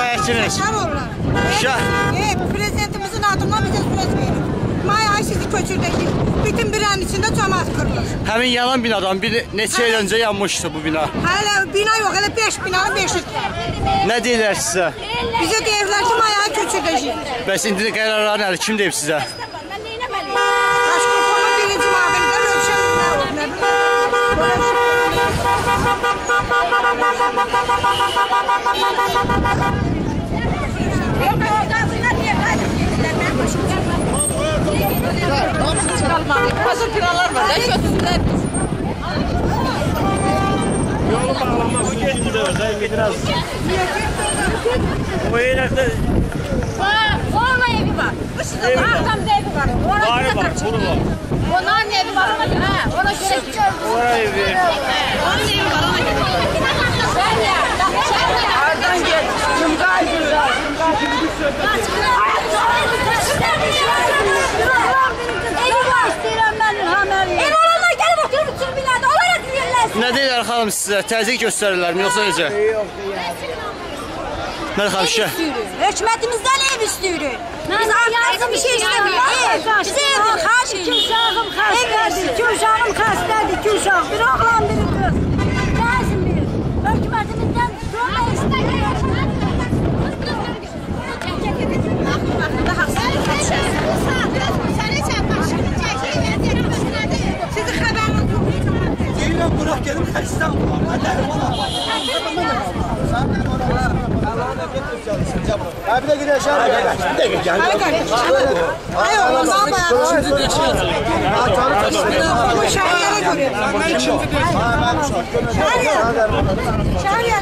şikayətçiniz? Prezidentimizin adından bizə söz verir. May ayı sizi köçürdək. Bütün binanın içində cəmaət qırılır. Həmin yanan binadan neçə il öncə yanmışdı bu bina? Hələ bina yox, hələ 5 binanın 5'i. Nə deyirlər sizə? Bizə deyirlər ki, may ayı köçürdək. Bəs indi qərarları nədir? Kim deyib sizə? Aşkırpama birinci mavilidə Rövşən hazır binalar var, götürdülər. Yolu bağlanmaz, ikinci de var, getirəz. O eynəkdə... Onun evi var. Bu sizə Ağdam'da evi var. Var, bunu var. Onların evi var, ona göre. Ona göre Oraya evi. onun evi var, ona göre. Ağdan gel. Yumqay güzel. Nə deyirlər xanım sizə? Təzyiq göstərirlər mi, yoxsa necə? Mən xanım şəhər. Hökumətimizdən ev istəyirik. Biz artıq bir şey istəmirik. Bizə evdir, xaç ki, uşağım xəstədir, ki, uşağım xəstədir, ki, uşaq bir oğlan, bir qız. Gəlsin bir. Hökumətimizdən çox istəyirik. Sizi xəbərin Deyirəm, bırak gelin xəstəm var. Bir de gidelim aşağı. Bir de gidelim. Ay oğlum, ama. Bu şəhərlərə görüyor. Şəhərlər.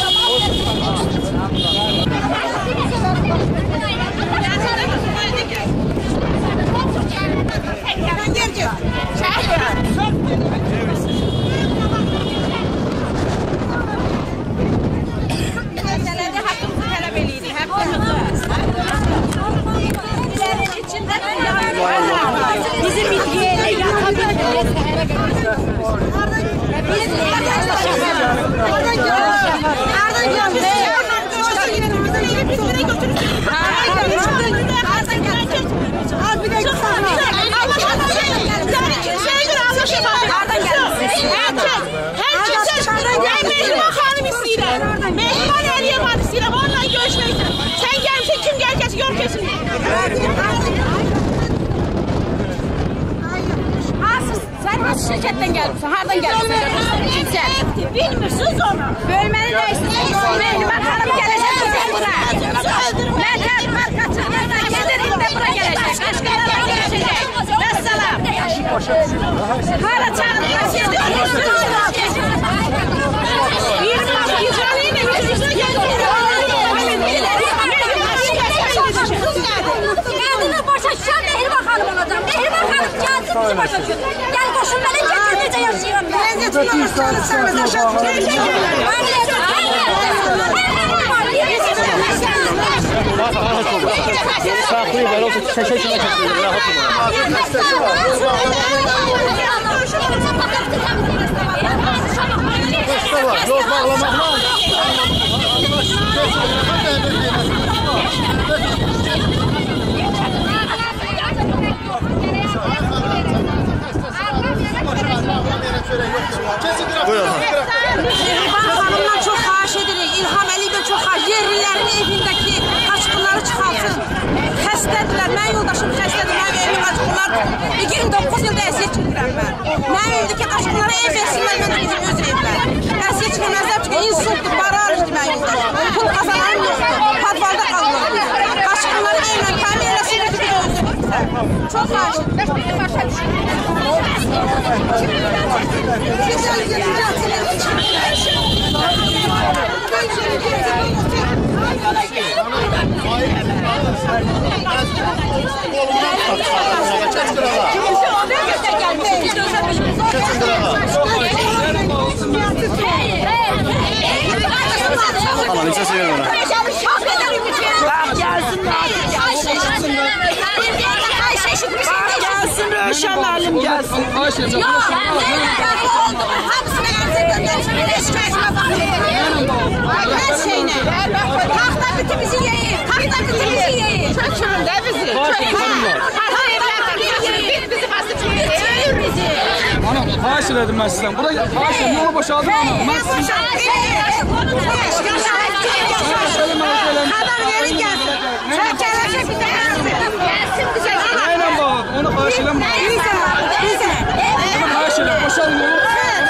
Bizim iddiyeyle yapabiliriz. Şirketten gelmişsin, hardan gelmişsin? Bilmirsiniz onu. Bölmenin değiştirsin. Ben hanım gelecek bura. Ben termal kaçırlarına gelirim de bura gelecek. Aşklarına gelecek. Vesselam. Hala çağırın. Bir bak güzelliğine yüzüne geliyor. Kadını başa şişen Mehriban Hanım olacağım. Mehriban Hanım gelsin bizi başa şişen. Gel koşun beni getirmeyece yaşıyorum ben. Saklayın, ben olsa çeşeşine çeşeşine. Yok bağlamak lan. Hanımdan çok xahiş edirik. İlham Əliyev çok xahiş. Yerlilerin evindeki kaçkınları çıkartsın. Xəstədirlər. Mənim yoldaşım xəstədir. Mənim evim kaçkınlar. 29 yılda əziyyət çəkirəm mən. Mənim evdeki kaçkınlara ev versinlər. Mən de bizim öz evlər. Əziyyət çəkilməzlər çünki insultdur, barardır mənim yoldaşım. Pul kazanarım yoxdur. Padvalda qalırlar. Kaçkınları evlə təmin eləsinlər ki, bir özü bitsə. Çok xahiş edirik. Ama ne seviyorum ona. Gelsin Rövşən müəllim gelsin. Yok, hamısını ərzə göndərişmə şikayətimə baxmayın. Hər şeylə. Taxta bitib elədim mən sizdən. Burada xahiş yolu boşaldım ama. Mən sizin... Xəbər verin gəlsin. Çəkələşə bir də gəlsin bizə. Nə ilə bağlı? Onu xahiş eləməm. Bizə. Onu xahiş eləməm. Boşaldım yolu.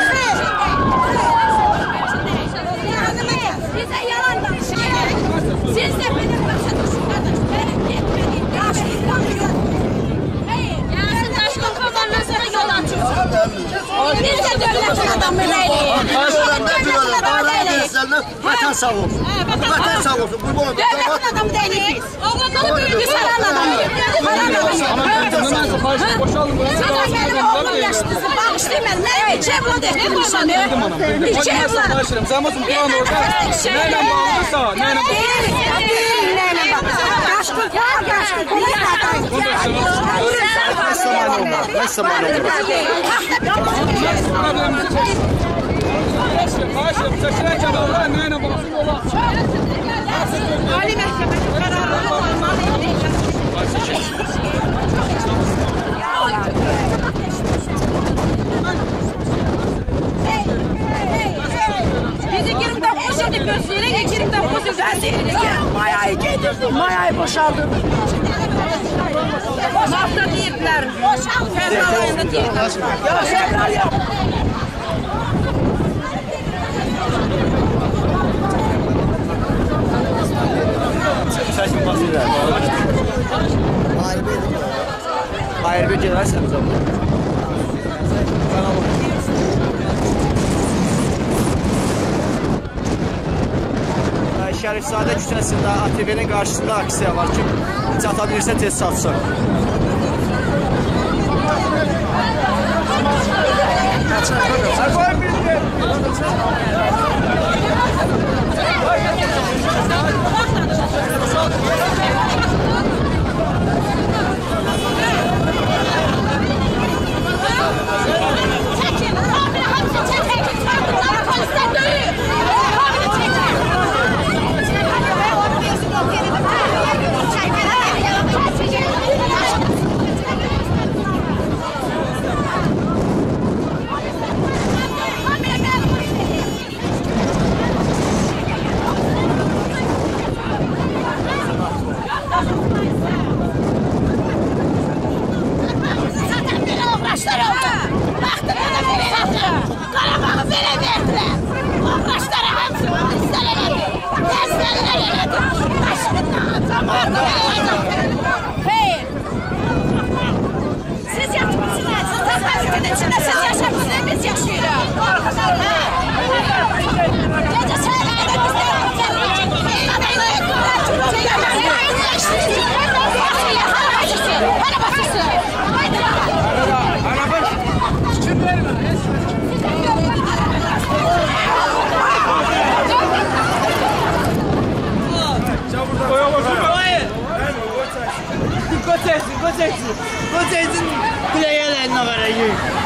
Bize yalan danışın. Siz de benim başınızın kardeşlerim yetmedi. Yaşlı Yasin Taşkın kazandan sonra yol açıyorsun. Biz de devletin adamı değiliz. Devletin adamı değiliz. Vatan sağ olsun. Vatan sağ olsun. Devletin adamı değiliz. Oğlum büyüdü saran adamıyım. Boşaldım. Sen benim oğlum yaşlısın. Bağışlayayım ben. Ne iki evlat ettirmişim. İki evlat. Xahiş edirəm. Sən olsun plan orada. Nə ilə bağlıdırsa, nə ilə Ali məhkəmənin qərarları olmalı. Bizi 29 ildir gözləyirik, 29 il gözləyirik. Mayayı getirdik, mayayı boşaldırdık. Martda deyiblər, fevral ayında deyiblər. Yok, fevral yok. Çəkin basırlar. Hayır, bir gələrsən bizə. Şərifzadə küçəsində ATV-nin qarşısında aksiya var ki, çata bilirsə tez satsın. Siz yatmışsınız, tasarrufun içinde siz yaşamışsınız, biz yaşıyoruz. Gece söyleyin, biz de Koçaysın, biləyələrinə verəyik.